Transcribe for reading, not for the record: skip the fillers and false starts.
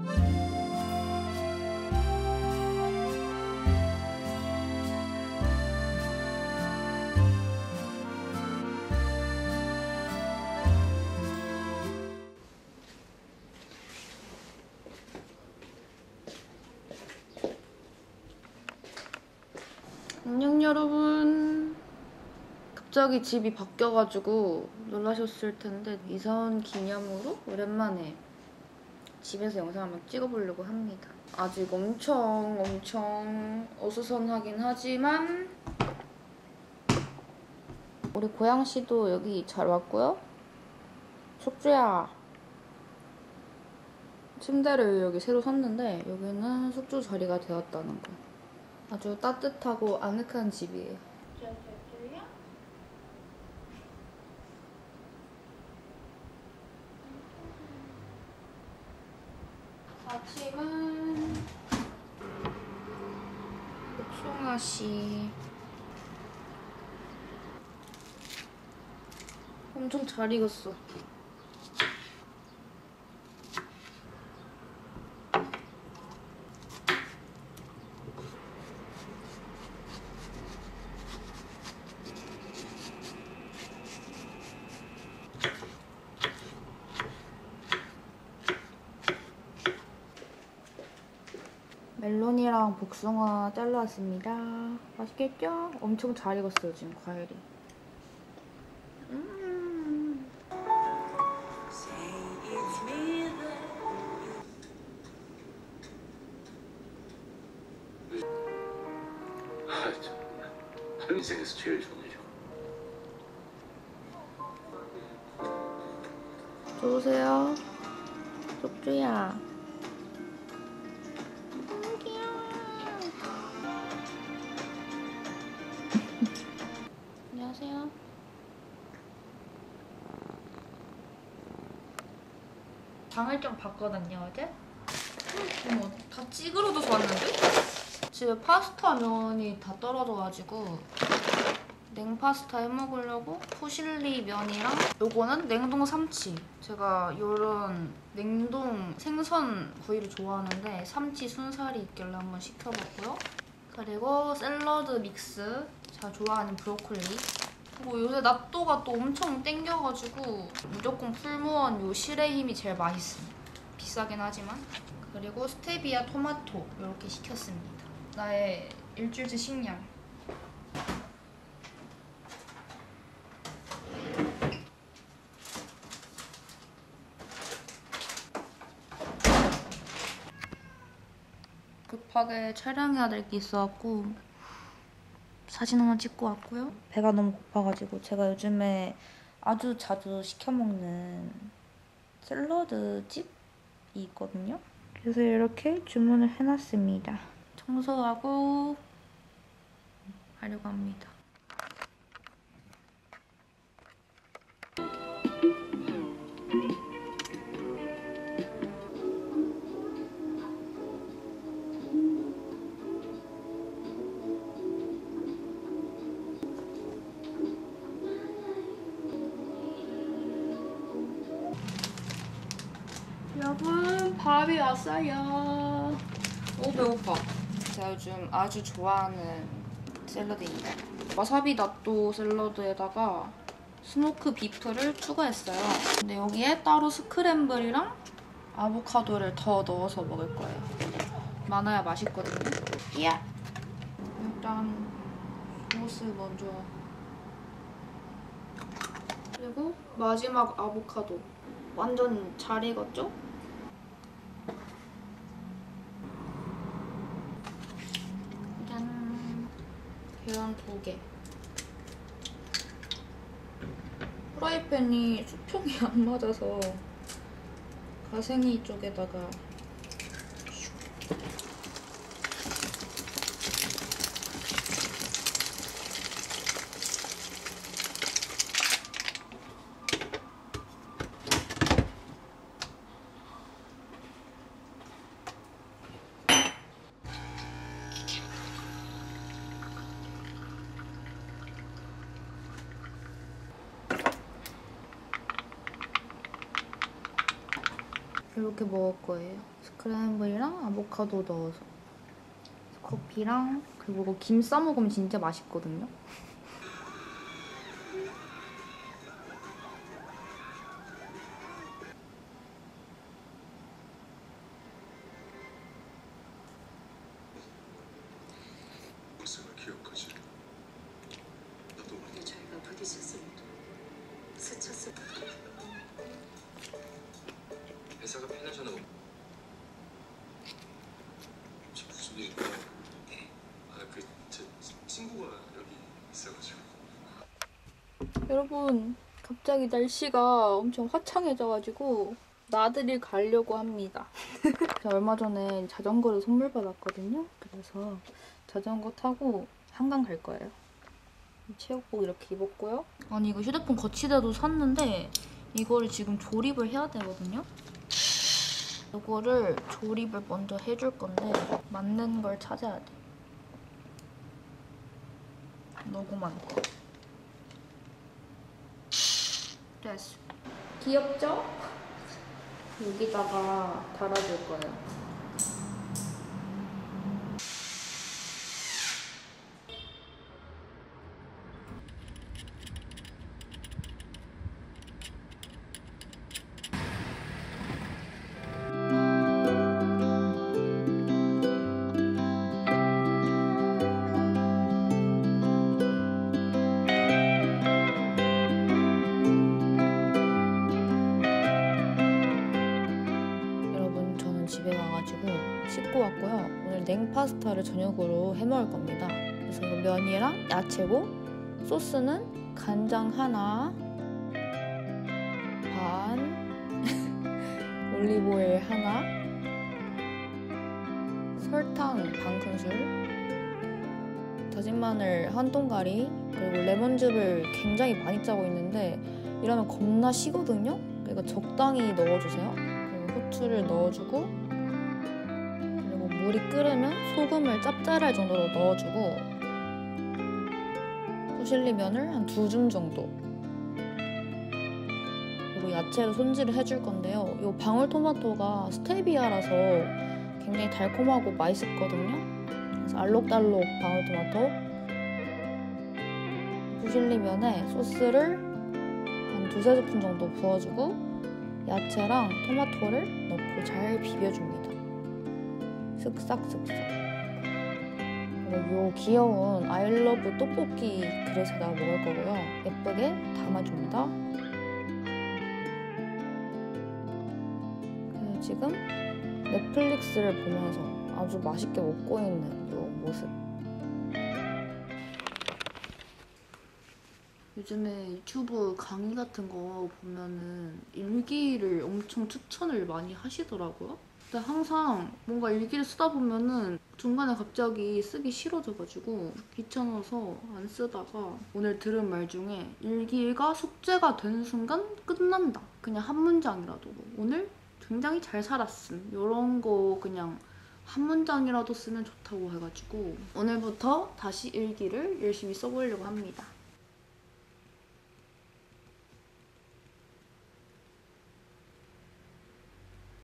안녕 여러분. 갑자기 집이 바뀌어가지고 놀라셨을 텐데 이사 온 기념으로 오랜만에 집에서 영상 한번 찍어보려고 합니다. 아직 엄청 어수선하긴 하지만 우리 고양씨도 여기 잘 왔고요. 숙주야. 침대를 여기 새로 샀는데 여기는 숙주 자리가 되었다는 거. 아주 따뜻하고 아늑한 집이에요. 아침은 복숭아씨 엄청 잘 익었어. 멜론이랑 복숭아 잘라왔습니다. 맛있겠죠? 엄청 잘 익었어요, 지금 과일이. 인생에서 제일 좋은 일이야. 좋으세요? 숙주야. 안녕하세요. 장을 좀 봤거든요, 어제? 어머, 다 찌그러져서 왔는데? 집에 파스타 면이 다 떨어져가지고 냉파스타 해먹으려고 푸실리 면이랑 요거는 냉동 삼치. 제가 요런 냉동 생선 구이를 좋아하는데 삼치 순살이 있길래 한번 시켜봤고요. 그리고 샐러드 믹스, 제가 좋아하는 브로콜리. 그리고 요새 낫또가 또 엄청 땡겨가지고 무조건 풀무원 요 실의 힘이 제일 맛있음. 비싸긴 하지만. 그리고 스테비아 토마토 이렇게 시켰습니다. 나의 일주일치 식량. 급하게 촬영해야 될 게 있어갖고 사진 하나 찍고 왔고요. 배가 너무 고파가지고 제가 요즘에 아주 자주 시켜먹는 샐러드 집이 있거든요. 그래서 이렇게 주문을 해놨습니다. 청소하고 하려고 합니다. 여러분, 밥이 왔어요. 오, 배고파. 제가 요즘 아주 좋아하는 샐러드입니다. 와사비 낫또 샐러드에다가 스모크 비프를 추가했어요. 근데 여기에 따로 스크램블이랑 아보카도를 더 넣어서 먹을 거예요. 많아야 맛있거든요. 이야! 일단 소스 먼저. 그리고 마지막 아보카도. 완전 잘 익었죠? 짠! 계란 2개. 프라이팬이 수평이 안 맞아서 가생이 쪽에다가 이렇게 먹을 거예요. 스크램블이랑 아보카도 넣어서. 커피랑 그리고 이거 김 싸 먹으면 진짜 맛있거든요. 모습을 기억하지. 나도 모르게 저희가 부딪혔을 스쳤을 회사가 편하잖아. 저 무슨 일인가? 제 친구가 여기 있어가지고. 여러분, 갑자기 날씨가 엄청 화창해져가지고 나들이 가려고 합니다. 제가 얼마 전에 자전거를 선물 받았거든요. 그래서 자전거 타고 한강 갈 거예요. 체육복 이렇게 입었고요. 아니 이거 휴대폰 거치대도 샀는데 이거를 지금 조립을 해야 되거든요. 이거를 조립을 먼저 해줄 건데 맞는 걸 찾아야 돼. 너무 많고. 됐어. 귀엽죠? 여기다가 달아줄 거예요. 집에 와가지고 씻고 왔고요. 오늘 냉파스타를 저녁으로 해먹을 겁니다. 그래서 이거 면이랑 야채고 소스는 간장 하나, 반, 올리브오일 하나, 설탕 반 큰술, 다진 마늘 한 동가리, 그리고 레몬즙을 굉장히 많이 짜고 있는데 이러면 겁나 시거든요? 그러니까 적당히 넣어주세요. 그리고 후추를 넣어주고 물이 끓으면 소금을 짭짤할 정도로 넣어주고 푸실리면을 한 2줌 정도 그리고 야채로 손질을 해줄 건데요. 이 방울토마토가 스테비아라서 굉장히 달콤하고 맛있거든요. 그래서 알록달록 방울토마토 푸실리면에 소스를 한 2-3스푼 정도 부어주고 야채랑 토마토를 넣고 잘 비벼줍니다. 쓱싹쓱싹. 그리고 요 귀여운 아이러브 떡볶이 그릇에다가 먹을 거고요. 예쁘게 담아줍니다. 그래서 지금 넷플릭스를 보면서 아주 맛있게 먹고 있는 요 모습. 요즘에 유튜브 강의 같은 거 보면은 일기를 엄청 추천을 많이 하시더라고요. 근데 항상 뭔가 일기를 쓰다 보면은 중간에 갑자기 쓰기 싫어져가지고 귀찮아서 안 쓰다가 오늘 들은 말 중에 일기가 숙제가 되는 순간 끝난다. 그냥 한 문장이라도 오늘 굉장히 잘 살았음. 이런 거 그냥 한 문장이라도 쓰면 좋다고 해가지고 오늘부터 다시 일기를 열심히 써보려고 합니다.